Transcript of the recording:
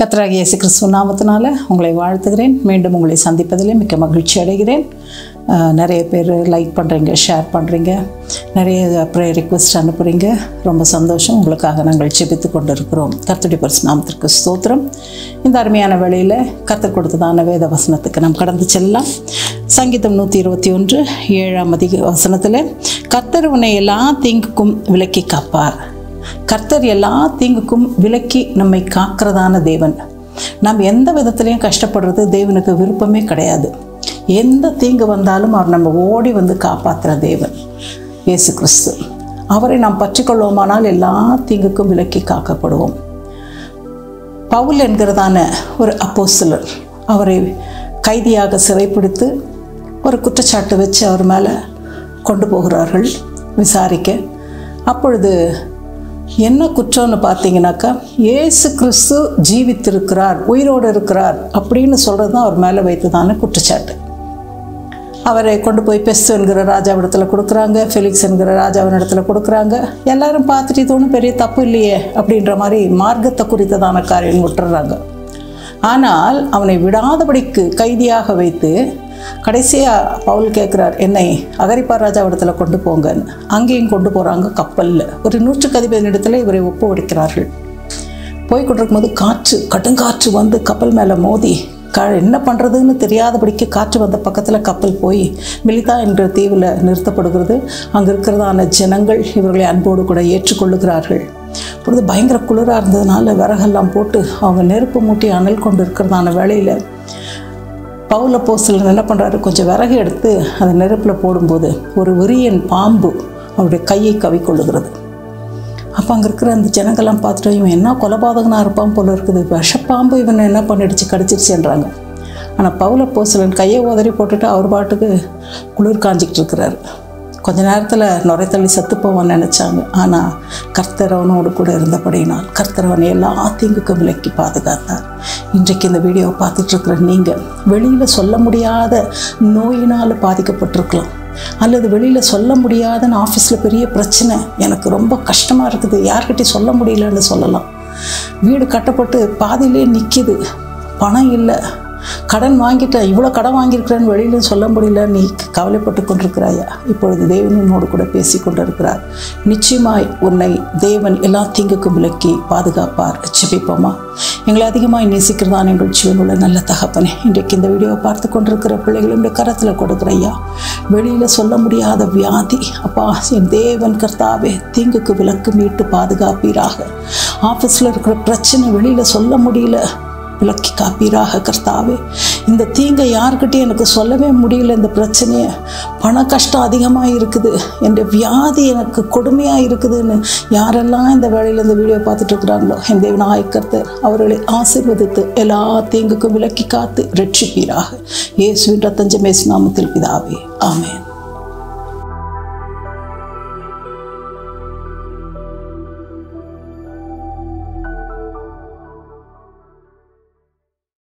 கர்த்தராகிய இயேசு கிறிஸ்து நாமத்தினால உங்களை வாழ்த்துகிறேன். மீண்டும் உங்களை சந்திப்பதிலே மிக்க மகிழ்ச்சி அடைகிறேன். நிறைய பேர் லைக் பண்ணுறீங்க, ஷேர் பண்ணுறீங்க, நிறைய ப்ரேயர் ரிக்வெஸ்ட் அனுப்புகிறீங்க. ரொம்ப சந்தோஷம். உங்களுக்காக நாங்கள் ஜெபித்து கொண்டு இருக்கிறோம். கர்த்தருடைய பரிசுத்த நாமத்திற்கு ஸ்தோத்திரம். இந்த அருமையான வேளையில் கர்த்தர் கொடுத்ததான வேத வசனத்துக்கு நாம் கடந்து செல்லலாம். சங்கீதம் 121:7 கர்த்தர் உன்னை எல்லா தீங்குக்கும் விலக்கி காப்பார். கர்த்தர் எல்லா தீங்குக்கும் விலக்கி நம்மை காக்கிறதான தேவன். நாம் எந்த விதத்துலையும் கஷ்டப்படுறது தேவனுக்கு விருப்பமே கிடையாது. எந்த தீங்கு வந்தாலும் அவர் நம்ம ஓடி வந்து காப்பாற்றுற தேவன் இயேசு கிறிஸ்து. அவரை நாம் பற்றிக்கொள்வோமானால் எல்லா தீங்குக்கும் விலக்கி காக்கப்படுவோம். பவுல் என்கிறதான ஒரு அப்போஸ்தலர், அவரை கைதியாக சிறைப்பிடித்து ஒரு குற்றச்சாட்டு வச்சு அவர் மேலே கொண்டு போகிறார்கள் விசாரிக்க. அப்பொழுது என்ன குற்றம்னு பார்த்தீங்கன்னாக்கா, இயேசு கிறிஸ்து ஜீவித்திருக்கிறார், உயிரோடு இருக்கிறார் அப்படின்னு சொல்கிறது தான் அவர் மேலே வைத்ததான குற்றச்சாட்டு. அவரை கொண்டு போய் பெஸ்து என்கிற ராஜாவிடத்தில் கொடுக்குறாங்க, ஃபெலிக்ஸ் என்கிற ராஜாவின் இடத்துல கொடுக்குறாங்க. எல்லாரும் பார்த்துட்டு இது ஒன்றும் பெரிய தப்பு இல்லையே அப்படின்ற மாதிரி மார்க்கத்தை குறித்ததான காரியம் விட்டுறாங்க. ஆனால் அவனை விடாதபடிக்கு கைதியாக வைத்து கடைசியாக பவுல் கேட்குறார், என்னை அகரிப்பா ராஜாவிடத்தில் கொண்டு போங்கன்னு. அங்கேயும் கொண்டு போகிறாங்க கப்பலில். ஒரு 100க்கு அதிபதி இடத்துல இவரை ஒப்புவிக்கிறார்கள். போய் கொண்டிருக்கும்போது கடுங்காற்று வந்து கப்பல் மேலே மோதி என்ன பண்ணுறதுன்னு தெரியாதபடிக்கு காற்று வந்த பக்கத்தில் கப்பல் போய் மிலிதா என்ற தீவில் நிறுத்தப்படுகிறது. அங்கே இருக்கிறதான ஜனங்கள் இவர்களை அன்போடு கூட ஏற்றுக்கொள்ளுகிறார்கள். பொழுது பயங்கர குளிராக இருந்ததுனால விறகெல்லாம் போட்டு அவங்க நெருப்பு மூட்டி அனல் கொண்டு இருக்கிறதான வேளையில் பவுல் அப்போஸ்தலர் என்ன பண்ணுறாரு, கொஞ்சம் விறகு எடுத்து அந்த நெருப்பில் போடும்போது ஒரு விரியன் பாம்பு அவருடைய கையை கவிக்கொள்ளுகிறது. அப்போ அங்கே இருக்கிற அந்த ஜனங்கள்லாம் பார்த்துட்டு, இவன் என்ன கொலபாதகனாக இருப்பான் போல இருக்குது, விஷப்பாம்பு இவனை என்ன பண்ணிடுச்சு, கடிச்சிருச்சுன்றாங்க. ஆனால் பவுல் அப்போஸ்தலன் கையை உதறி போட்டுட்டு அவர் பாட்டுக்கு குளிர் காஞ்சிக்கிட்டு இருக்கிறாரு. கொஞ்ச நேரத்தில் நுரைத்தள்ளி செத்து போவான்னு நினச்சாங்க. ஆனால் கர்த்தர் அவனோடு கூட இருந்தபடியினால் கர்த்தர் அவனை எல்லா தீங்குக்கும் விலக்கி பாதுகாத்தார். இன்றைக்கு இந்த வீடியோவை பார்த்துட்ருக்குற நீங்கள் வெளியில் சொல்ல முடியாத நோயினால் பாதிக்கப்பட்டிருக்கலாம், அல்லது வெளியில் சொல்ல முடியாதுன்னு ஆஃபீஸில் பெரிய பிரச்சனை, எனக்கு ரொம்ப கஷ்டமாக இருக்குது, யார்கிட்டையும் சொல்ல முடியலன்னு சொல்லலாம். வீடு கட்டப்பட்டு பாதியிலே நிற்கிது, பணம் இல்லை, கடன் வாங்கிட்டேன், இவ்வளோ கடன் வாங்கியிருக்கிறேன்னு வெளியிலும் சொல்ல முடியல, நீ கவலைப்பட்டு கொண்டிருக்கிறாயா? இப்பொழுது தேவனோடு கூட பேசி கொண்டிருக்கிறார். நிச்சயமாய் உன்னை தேவன் எல்லா தீங்குக்கும் விலக்கி பாதுகாப்பார். ஜெபிப்போமா? எங்களை அதிகமாக நேசிக்கிறதான எங்கள் ஜீவனுள்ள நல்ல தகப்பனே, இன்றைக்கு இந்த வீடியோவை பார்த்து கொண்டிருக்கிற பிள்ளைகளுடைய கரத்தில் கொடுக்குறையா, வெளியில் சொல்ல முடியாத வியாதி அப்பா, என் தேவன் கர்த்தாவே தீங்குக்கு விலக்கு மீட்டு பாதுகாப்பீராக. ஆஃபீஸில் இருக்கிற பிரச்சனை வெளியில் சொல்ல முடியல, விலக்கி காப்பீராக கர்த்தாவே. இந்த தீங்கை யார்கிட்டையும் எனக்கு சொல்லவே முடியல, இந்த பிரச்சனையை, பண கஷ்டம் அதிகமாக இருக்குது, என் வியாதி எனக்கு கொடுமையாக இருக்குதுன்னு யாரெல்லாம் இந்த வேளையில் இந்த வீடியோ பார்த்துட்டு இருக்கிறாங்களோ, என் தேவனாகிய கர்த்தர் அவர்களை ஆசீர்வதித்து எல்லா தீங்குக்கும் விலக்கி காத்து ரட்சிப்பீராக. இயேசுவின் இரத்தம் ஜெபம் நாமத்தில் பிதாவே, ஆமென்.